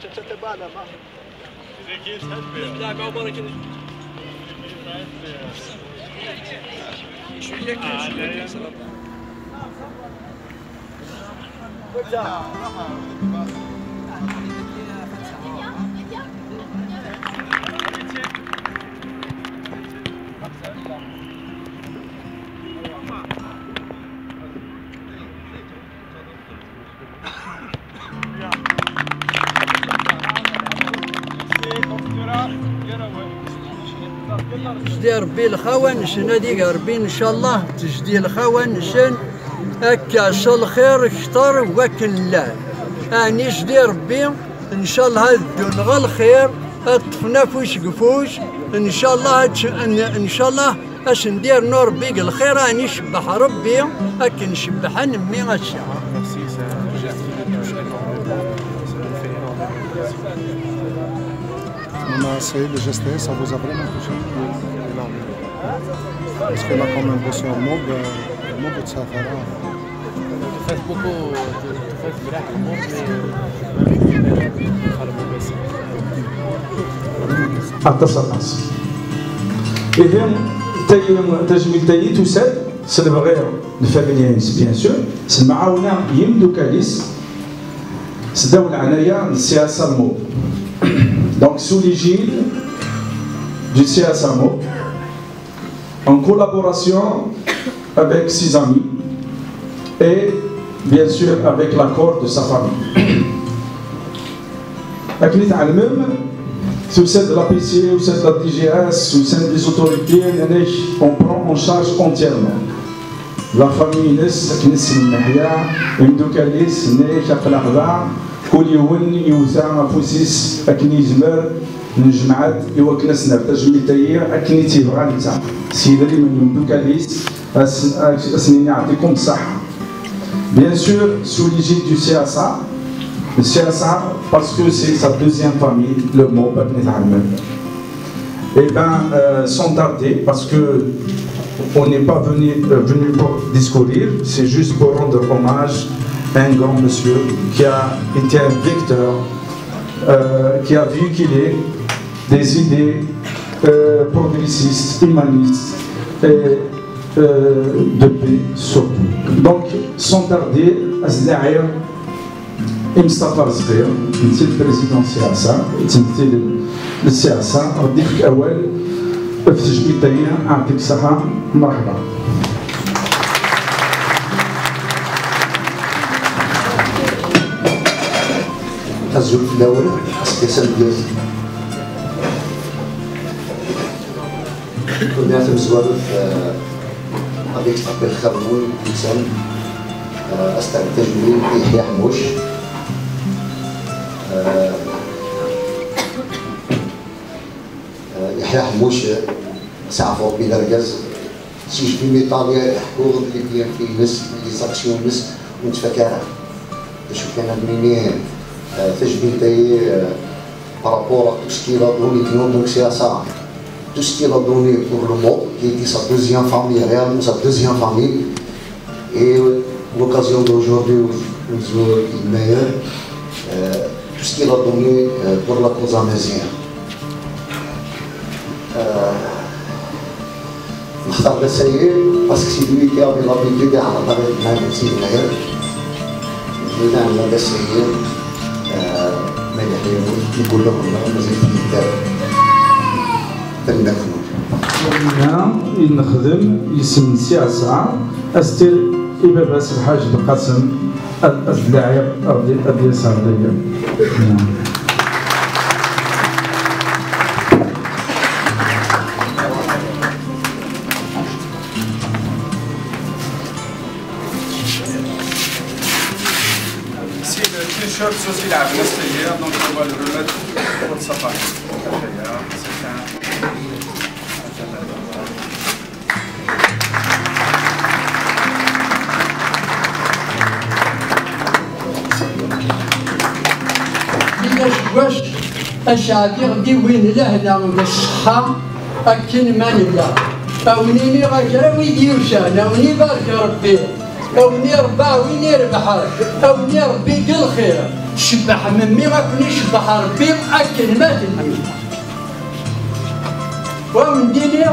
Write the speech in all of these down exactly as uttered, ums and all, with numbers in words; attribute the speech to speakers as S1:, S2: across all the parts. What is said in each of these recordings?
S1: تجدي ربي الخوان شن هذيك ربي ان شاء الله تجدي الخوان شن هكا الخير كثر وكن لا اني جدي ربي ان شاء الله هادو نغا الخير طفنا فوش قفوش ان شاء الله ان شاء الله اش ندير نور بيك الخير راني نشبح ربي هكا نشبح نمي الشعر.
S2: On a essayé de gester, ça vous a vraiment touché énormément. Parce qu'elle a quand même bossé en mob, le mob de Sahara.
S3: Tu fais beaucoup, tu fais vraiment le mob, mais
S4: التصنص. إذا تجميل تايي تسد سلبغير الفاميليانس بيان سور المعاونة يمدو كاليس سداو العناية للسياسة الموب. Donc sous l'égide du C S A M O, en collaboration avec ses amis et bien sûr avec l'accord de sa famille. أكيد تعلمهم sous cette de la P C ou cette de la D G S ou cette des autorités, on prend en charge entièrement. La famille ناس كنس المحيا يمدو كاليس ناس أقلق كل يوم يوزع فوسيس أكني زمر من جماعات يوكنسنا تجميل تايير أكني تيبغى نتا سيدري من يمدو كاليس أسنين يعطيكم الصحة. Bien sûr, sous l'égide du C S A, le C S A parce que c'est sa deuxième famille, le mot et bien euh, sans tarder, parce que on n'est pas venu, euh, venu pour discourir, c'est juste pour rendre hommage à un grand monsieur qui a été un vecteur, euh, qui a véhiculé des idées euh, progressistes, humanistes et euh, de paix surtout. Donc, sans tarder, Azlaïr Mustafa Zghir, c'est le président C S A, c'est le C S A, رديك الأول في تجميل تايير أعطيك الصحة مرحبا.
S5: الزوج الأول سبيسال ديال كنا تمزوالو في غادي تقبل خرمون الإنسان أستاذ التجميل يحيى حموش يحيى حموش سعفو بلا ركاز سيج في ميطاليا حكوم اللي كاين فيه ناس لي زاكسيون ناس متفكرة باش كان مني تجميل تايي بارابور à tout ce qu'il a donné donc c'est à ça tout ce qu'il a donné pour le monde qui était sa deuxième famille réellement sa deuxième famille et l'occasion d'aujourd'hui nous est meilleure tout ce qu'il a donné pour la cause amazigh. نختار السيد باسكو سي لوي كي افي لابيتود على طريق مع سيد المغرب بغينا نعمل السيد ما يحيون نقول لهم مازال في الكتاب تنكفنوا.
S4: هنا نخدم اسم سي اس ا استير إباباس الحاج القاسم الداعية أبي سعدية.
S6: t-shirt aussi la veste hier, donc on va le remettre pour sa part.
S1: واش الشعبي غدي وين لهنا والصحة أكن ما نلا أونيني غاكرا ويدي وشانا وني بارك ربي أوني ربع وين يربح أوني ربي قل خير شبح ممي غاكني شبح ربي أكل ما تنمي ومن ديني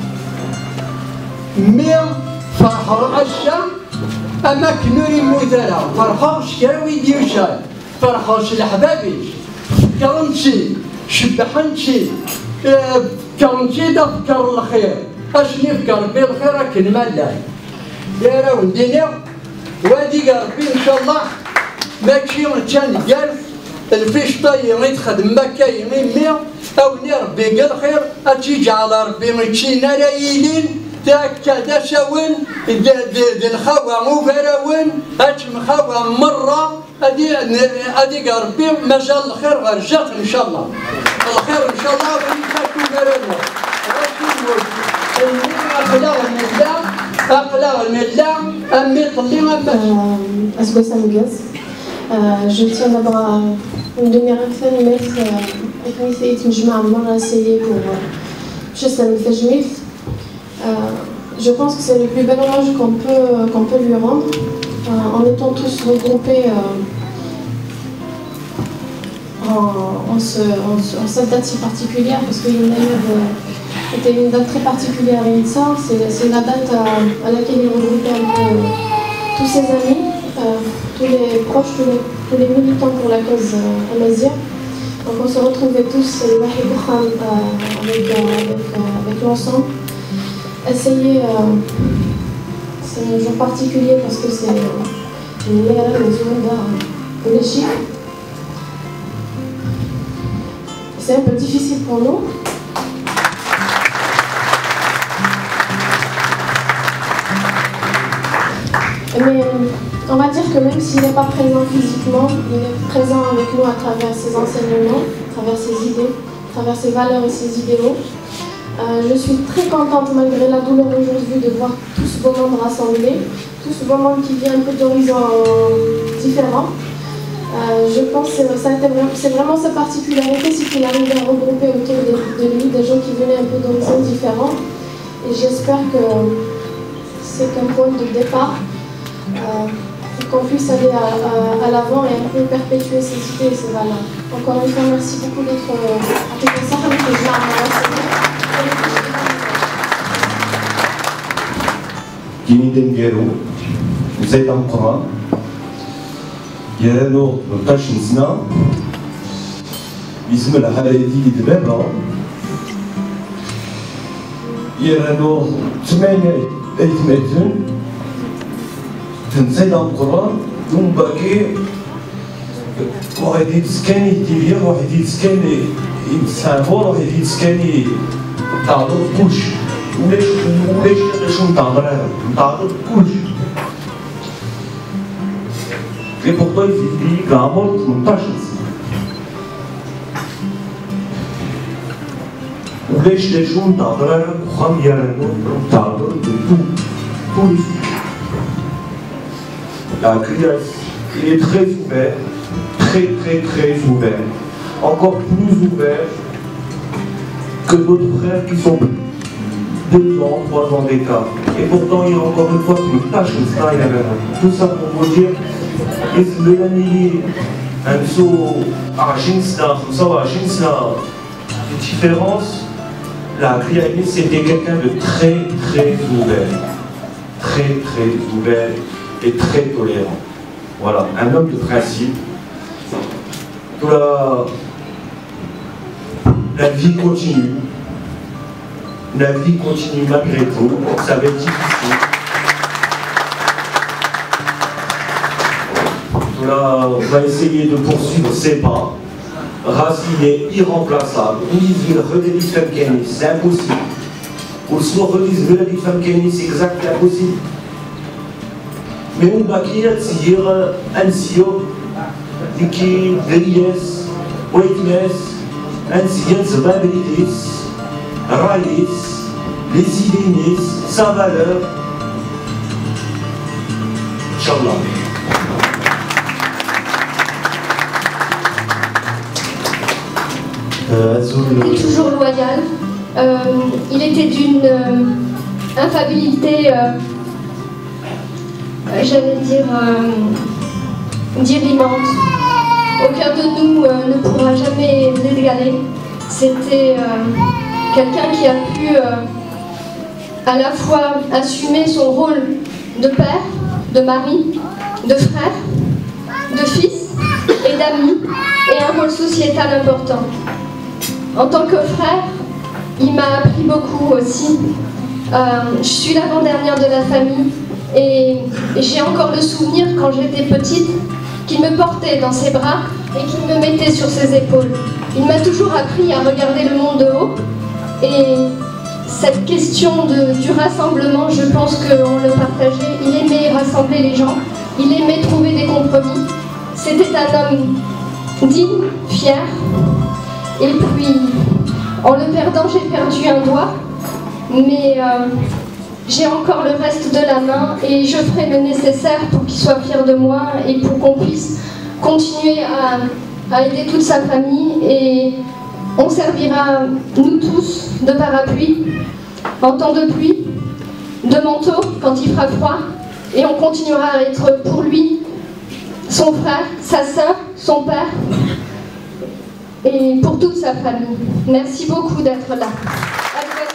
S1: مي فرحة الشام أما كنوري موثرة فرحة شكاوي ديوشان فرحة الحبابيش كرنشي شبحنشي كرنشي دفكر الخير اش نفكر بالخير أكل ما لاي يا راون ديني وادي ربي ان شاء الله ماشي كان قال الفيشطا يغي تخدم مكا يغي مية أوني ربي قال خير أتيجي على ربي ماشي نرايلين تاكا دا شاون دا الخوا مو فراون هاتش مخوا مرة هادي هادي ربي مازال الخير غير جات ان شاء الله الخير ان شاء الله غادي تاكلوا فراون أقلع الملا أقلع الملا أمي طلي ما
S7: أسبوع مجاز je tiens d'abord à une demi-heure à mettre avec mes filles je m'ai essayé pour juste un message. Je pense que c'est le plus bel hommage qu'on peut qu'on peut lui rendre en étant tous regroupés en, en, ce, en, en cette date si particulière parce qu'il y en a eu de, c'était une date très particulière et ça c'est la date à, à laquelle il regroupait un peu tous ses amis, euh, tous les proches, tous les, tous les militants pour la cause euh, amazigh. Donc on se retrouvait tous les Wahid Khan euh, avec, euh, avec, euh, avec l'ensemble. Essayer, euh, c'est un jour particulier parce que c'est une mère de Zouanda de l'Égypte. C'est un peu difficile pour nous. Mais euh, on va dire que même s'il n'est pas présent physiquement, il est présent avec nous à travers ses enseignements, à travers ses idées, à travers ses valeurs et ses idéaux. Euh, je suis très contente malgré la douleur aujourd'hui de voir tous vos membres rassemblés, tous vos membres qui viennent un peu d'horizons différents. Euh, je pense que c'est vraiment sa particularité, c'est qu'il arrive à regrouper autour de, de lui des gens qui venaient un peu d'horizons différents. Et j'espère que c'est qu'un point de départ. Euh, pour qu'on puisse aller à, à, à l'avant et un peu perpétuer ces idées et ces valeurs. Encore une fois, merci beaucoup d'être avec ça.
S8: كينيدن ديالو وزايد القرآن يرانو ثمنطاش سنة يزمل هادي دبابة يرانو ثمانية أيتماتن تنزيد القرآن ومن باقي واحد يتسكاني يدير واحد يتسكاني يتسامور واحد يتسكاني تعرض كلش ولاش ولاش شنو نتعرض نتعرض كلش et pourtant il dit qu'Amor ثمنطاش سنة ولاش شنو نتعرض وخام يرانو نتعرض لتو tous les sujets. La Krias, il est très ouvert, très très très ouvert, encore plus ouvert que d'autres frères qui sont deux ans, trois ans d'écart. Et pourtant, il y a encore une fois une tâche de ça, il y avait tout ça pour vous dire, le Lanili, un saut à Jinsna, un saut à Jinsna, de différence, la Krianis c'était quelqu'un de très très ouvert, très très ouvert et très tolérant. Voilà, un homme de principe. La, la vie continue. La vie continue malgré tout. Ça va être difficile. Là, on va essayer de poursuivre ses pas. Racine est irremplaçable. C'est impossible. Ou sinon, redisent c'est exact, c'est impossible. Mais on va dire un sio qui Griès, Waitness, un sio Zbabilis, Raïs, les idées, sa valeur. Inch'Allah.
S9: Il est toujours loyal. Euh, il était d'une euh, infabilité. Euh, j'allais dire, euh, dirimante. Aucun de nous euh, ne pourra jamais l'égaler. C'était euh, quelqu'un qui a pu euh, à la fois assumer son rôle de père, de mari, de frère, de fils et d'ami, et un rôle sociétal important. En tant que frère, il m'a appris beaucoup aussi. Euh, je suis l'avant-dernière de la famille et j'ai encore le souvenir quand j'étais petite qu'il me portait dans ses bras et qu'il me mettait sur ses épaules. Il m'a toujours appris à regarder le monde de haut et cette question de, du rassemblement, je pense qu'on le partageait. Il aimait rassembler les gens, il aimait trouver des compromis. C'était un homme digne, fier. Et puis, en le perdant, j'ai perdu un doigt, mais euh, j'ai encore le reste de la main et je ferai le nécessaire pour qu'il soit fier de moi et pour qu'on puisse continuer à, à aider toute sa famille. Et on servira, nous tous, de parapluie en temps de pluie, de manteau quand il fera froid, et on continuera à être pour lui son frère, sa sœur, son père, et pour toute sa famille. Merci beaucoup d'être là. À